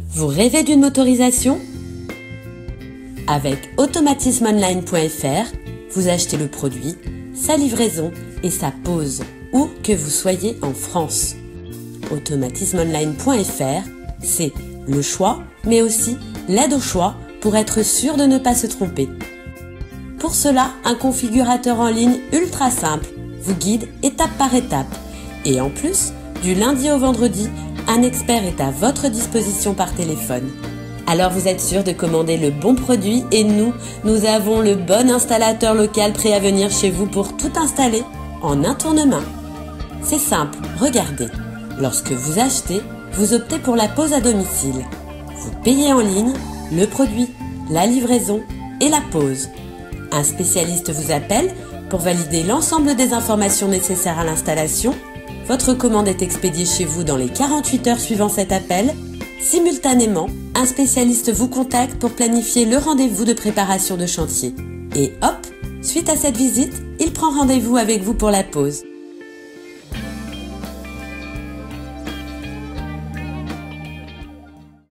Vous rêvez d'une motorisation? Avec automatismeonline.fr, vous achetez le produit, sa livraison et sa pose, où que vous soyez en France. Automatismeonline.fr, c'est le choix, mais aussi l'aide au choix pour être sûr de ne pas se tromper. Pour cela, un configurateur en ligne ultra simple vous guide étape par étape. Et en plus, du lundi au vendredi, un expert est à votre disposition par téléphone. Alors vous êtes sûr de commander le bon produit et nous avons le bon installateur local prêt à venir chez vous pour tout installer en un tournement. C'est simple, regardez. Lorsque vous achetez, vous optez pour la pose à domicile. Vous payez en ligne le produit, la livraison et la pose. Un spécialiste vous appelle pour valider l'ensemble des informations nécessaires à l'installation. Votre commande est expédiée chez vous dans les 48 heures suivant cet appel. Simultanément, un spécialiste vous contacte pour planifier le rendez-vous de préparation de chantier. Et hop, suite à cette visite, il prend rendez-vous avec vous pour la pose.